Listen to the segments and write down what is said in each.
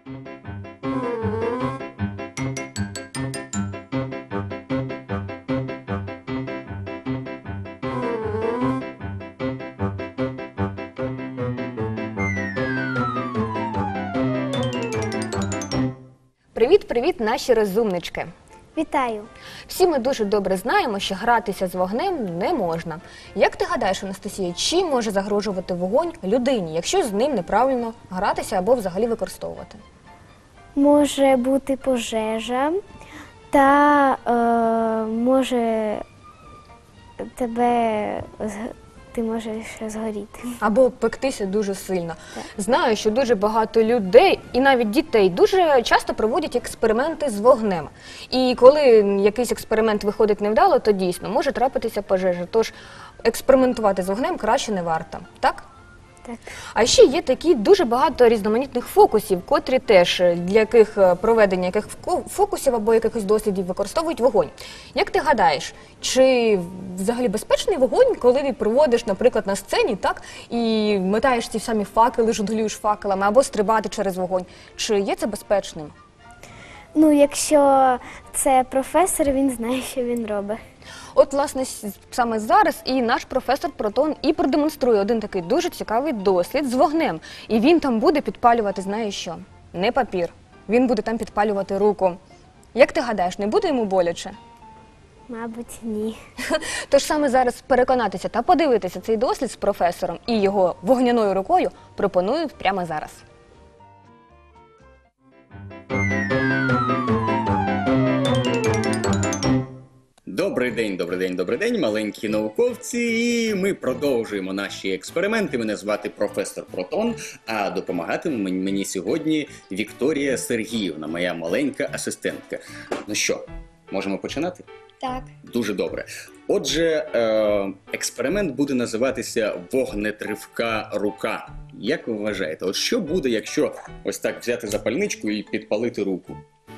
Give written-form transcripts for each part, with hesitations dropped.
Привіт-привіт, наші розумнички! Вітаю! Всі ми дуже добре знаємо, що гратися з вогнем не можна. Як ти гадаєш, Анастасія, чим може загрожувати вогонь людині, якщо з ним неправильно гратися або взагалі використовувати? Може бути пожежа та може ти можеш згоріти. Або пектися дуже сильно. Так. Знаю, що дуже багато людей, і навіть дітей, дуже часто проводять експерименти з вогнем. І коли якийсь експеримент виходить невдало, то дійсно може трапитися пожежа. Тож експериментувати з вогнем краще не варто. Так? Так. А ще є такі дуже багато різноманітних фокусів, котрі теж для яких проведення яких фокусів або якихось дослідів використовують вогонь. Як ти гадаєш, чи взагалі безпечний вогонь, коли ти проводиш, наприклад, на сцені, так, і метаєш ті самі факели, жонглюєш факелами, або стрибати через вогонь? Чи є це безпечним? Ну, якщо це професор, він знає, що він робить. От, власне, саме зараз і наш професор Протон і продемонструє один такий дуже цікавий дослід з вогнем. І він там буде підпалювати, знаєш що? Не папір. Він буде там підпалювати руку. Як ти гадаєш, не буде йому боляче? Мабуть, ні. Тож саме зараз переконатися та подивитися цей дослід з професором і його вогняною рукою пропоную прямо зараз. Добрий день, маленькі науковці, і ми продовжуємо наші експерименти. Мене звати професор Протон, а допомагатиме мені сьогодні Вікторія Сергіївна, моя маленька асистентка. Ну що, можемо починати? Так. Дуже добре. Отже, експеримент буде називатися «Вогнетривка рука». Як ви вважаєте, от що буде, якщо ось так взяти запальничку і підпалити руку?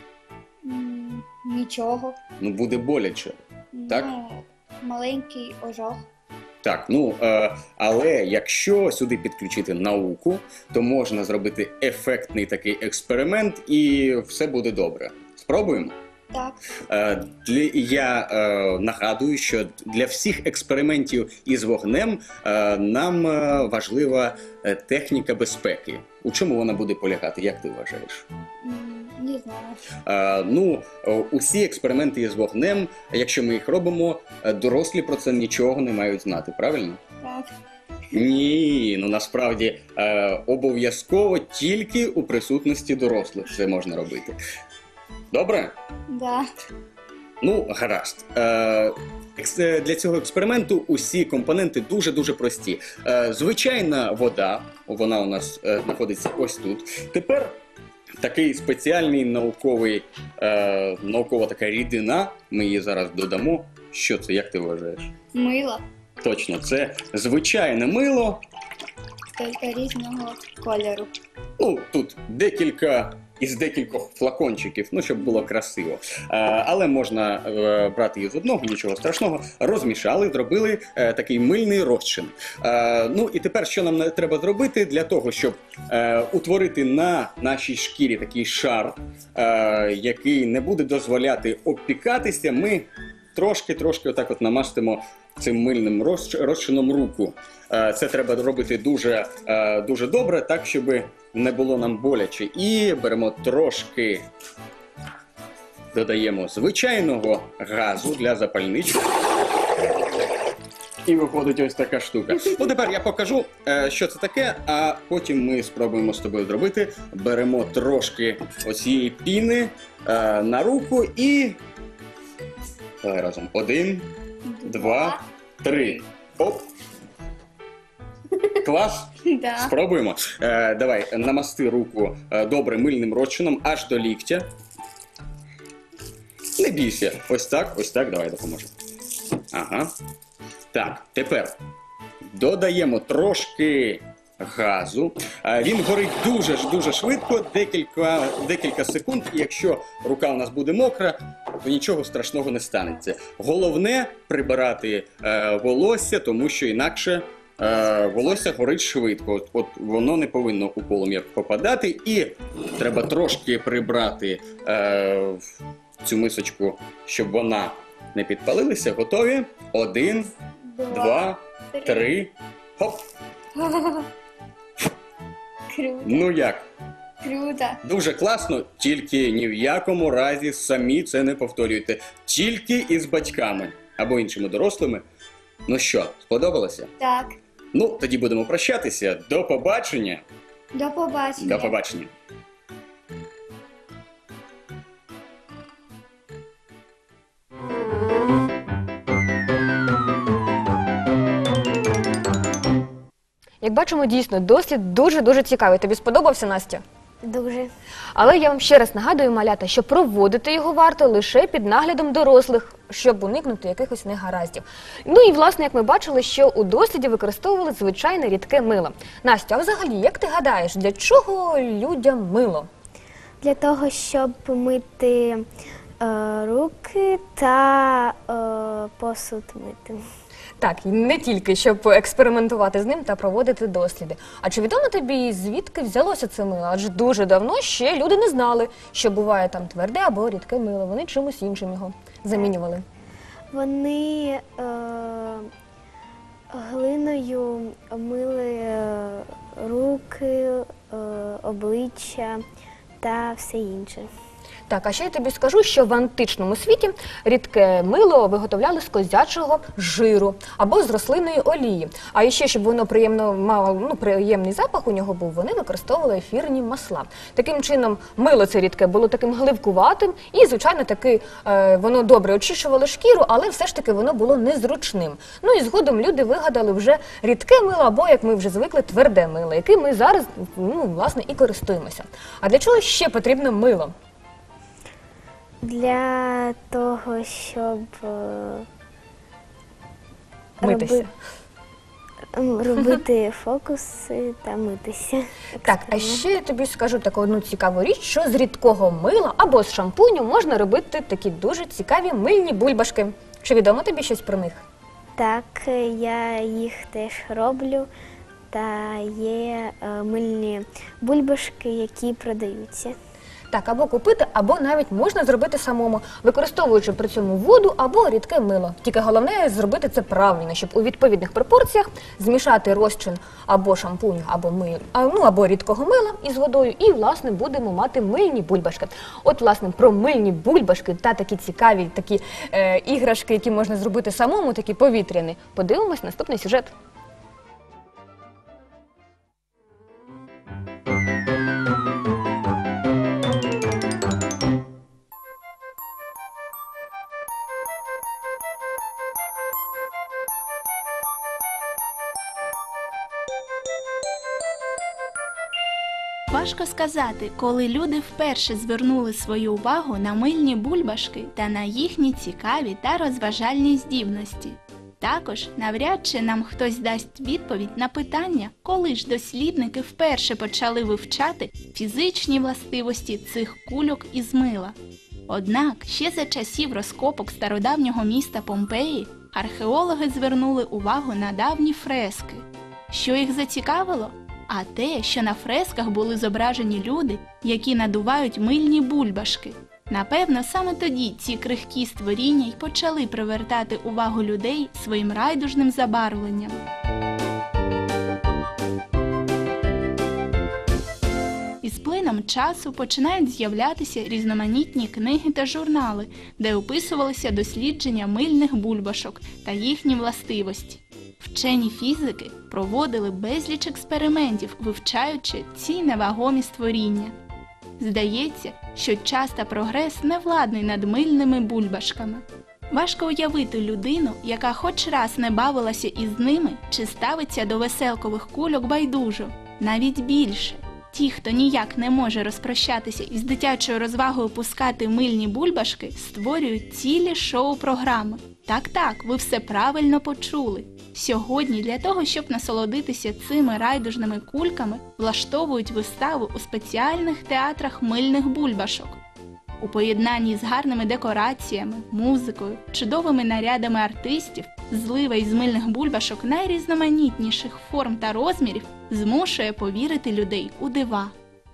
Нічого. Ну, буде боляче. Так? Ну, маленький ожог. Так, ну, але якщо сюди підключити науку, то можна зробити ефектний такий експеримент і все буде добре. Спробуємо? Так. Я нагадую, що для всіх експериментів із вогнем нам важлива техніка безпеки. У чому вона буде полягати, як ти вважаєш? Не знаю. Усі експерименти із вогнем, якщо ми їх робимо, дорослі про це нічого не мають знати, правильно? Так. Ні, ну насправді обов'язково тільки у присутності дорослих це можна робити. Добре? Да. Ну, гаразд. Для цього експерименту усі компоненти дуже-дуже прості. Звичайна вода, вона у нас знаходиться ось тут. Тепер такий спеціальний наукова така рідина, ми її зараз додамо. Що це, як ти вважаєш? Мило. Точно, це звичайне мило. Тільки різного кольору. Ну, тут із декількох флакончиків, ну, щоб було красиво. Але можна брати її з одного, нічого страшного. Розмішали, зробили такий мильний розчин. Ну, і тепер що нам треба зробити для того, щоб утворити на нашій шкірі такий шар, який не буде дозволяти обпікатися, ми трошки отак от намастимо цим мильним розчином руку. Це треба робити дуже добре, так, щоб не було нам боляче. І беремо трошки, додаємо звичайного газу для запальнички. І виходить ось така штука. Ну, тепер я покажу, що це таке, а потім ми спробуємо з тобою зробити. Беремо трошки оцієї піни на руку і... Давай разом. 1, 2, 3. Оп! Клас? Да. Спробуємо. Давай, намасти руку добре мильним розчином аж до ліктя. Не бійся. Ось так, давай допоможемо. Ага. Так, тепер додаємо трошки газу. Він горить дуже швидко, декілька секунд, і якщо рука у нас буде мокра, то нічого страшного не станеться. Головне прибирати волосся, тому що інакше волосся горить швидко. От воно не повинно у полум'я попадати, і треба трошки прибрати в цю мисочку, щоб вона не підпалилася. Готові? 1, 2, 3. Хоп! Круто. Ну як? Круто. Дуже класно, тільки ні в якому разі самі це не повторюйте. Тільки із батьками або іншими дорослими. Ну що, сподобалося? Так. Ну, тоді будемо прощатися. До побачення. До побачення. До побачення. Як бачимо, дійсно, дослід дуже-дуже цікавий. Тобі сподобався, Настя? Дуже. Але я вам ще раз нагадую, малята, що проводити його варто лише під наглядом дорослих, щоб уникнути якихось негараздів. Ну і, власне, як ми бачили, що у досліді використовували звичайне рідке мило. Настя, а взагалі, як ти гадаєш, для чого людям мило? Для того, щоб мити руки та посуд мити. Так, і не тільки, щоб експериментувати з ним та проводити досліди. А чи відомо тобі, звідки взялося це мило? Адже дуже давно ще люди не знали, що буває там тверде або рідке мило. Вони чимось іншим його замінювали. Вони глиною мили руки, обличчя та все інше. Так, а ще я тобі скажу, що в античному світі рідке мило виготовляли з козячого жиру або з рослинної олії. А ще, щоб воно приємний запах у нього був, вони використовували ефірні масла. Таким чином, мило це рідке було таким гливкуватим і, звичайно, таки воно добре очищувало шкіру, але все ж таки воно було незручним. Ну і згодом люди вигадали вже рідке мило або, як ми вже звикли, тверде мило, яким ми зараз, власне, і користуємося. А для чого ще потрібно мило? Для того, щоб Митися. робити фокуси та митися. Так, а ще я тобі скажу таку одну цікаву річ, що з рідкого мила або з шампуню можна робити такі дуже цікаві мильні бульбашки. Чи відомо тобі щось про них? Так, я їх теж роблю, та є мильні бульбашки, які продаються. Так, або купити, або навіть можна зробити самому, використовуючи при цьому воду або рідке мило. Тільки головне зробити це правильно, щоб у відповідних пропорціях змішати розчин або шампуню, або рідкого мила із водою, і, власне, будемо мати мильні бульбашки. От, власне, про мильні бульбашки та такі цікаві іграшки, які можна зробити самому, такі повітряні, подивимось наступний сюжет. Важко сказати, коли люди вперше звернули свою увагу на мильні бульбашки та на їхні цікаві та розважальні здібності. Також навряд чи нам хтось дасть відповідь на питання, коли ж дослідники вперше почали вивчати фізичні властивості цих кульок із мила. Однак ще за часів розкопок стародавнього міста Помпеї археологи звернули увагу на давні фрески. Що їх зацікавило? А те, що на фресках були зображені люди, які надувають мильні бульбашки. Напевно, саме тоді ці крихкі створіння й почали привертати увагу людей своїм райдужним забарвленням. Із плином часу починають з'являтися різноманітні книги та журнали, де описувалися дослідження мильних бульбашок та їхні властивості. Вчені фізики проводили безліч експериментів, вивчаючи ці невагомі створіння. Здається, що час та прогрес не владний над мильними бульбашками. Важко уявити людину, яка хоч раз не бавилася із ними, чи ставиться до веселкових кульок байдужо. Навіть більше. Ті, хто ніяк не може розпрощатися із дитячою розвагою пускати мильні бульбашки, створюють цілі шоу-програми. Так, ви все правильно почули. Сьогодні для того, щоб насолодитися цими райдужними кульками, влаштовують виставу у спеціальних театрах мильних бульбашок. У поєднанні з гарними декораціями, музикою, чудовими нарядами артистів Злива із мильних бульбашок найрізноманітніших форм та розмірів змушує повірити людей у дива.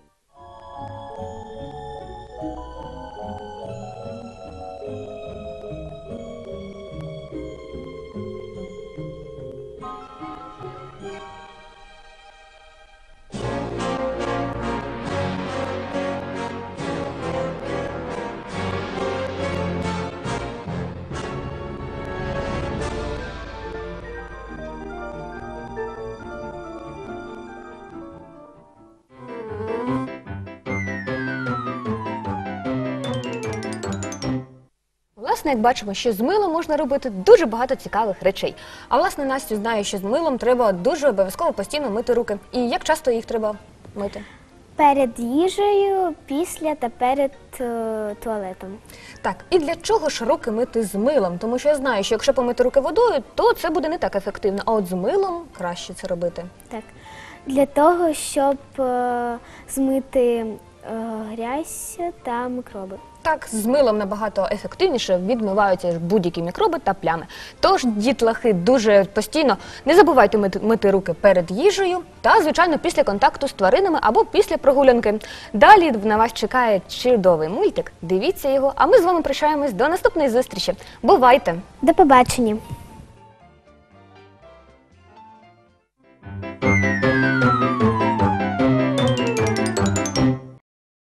Власне, як бачимо, що з милом можна робити дуже багато цікавих речей. А власне, Настю знаю, що з милом треба дуже обов'язково постійно мити руки. І як часто їх треба мити? Перед їжею, після та перед туалетом. Так, і для чого ж руки мити з милом? Тому що я знаю, що якщо помити руки водою, то це буде не так ефективно. А от з милом краще це робити. Так. Для того, щоб змити грязь та мікроби. Так, з милом набагато ефективніше відмиваються будь-які мікроби та плями. Тож, дітлахи, дуже постійно не забувайте мити руки перед їжею та, звичайно, після контакту з тваринами або після прогулянки. Далі на вас чекає чудовий мультик. Дивіться його, а ми з вами прощаємось до наступної зустрічі. Бувайте! До побачення!